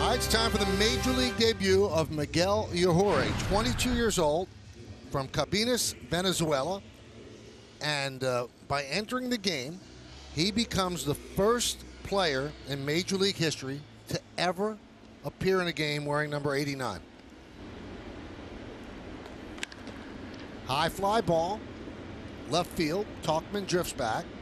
right, it's time for the Major League debut of Miguel Yajure, 22 years old, from Cabimas, Venezuela. And by entering the game, he becomes the first player in Major League history to ever appear in a game wearing number 89. High fly ball, left field. Tauchman drifts back.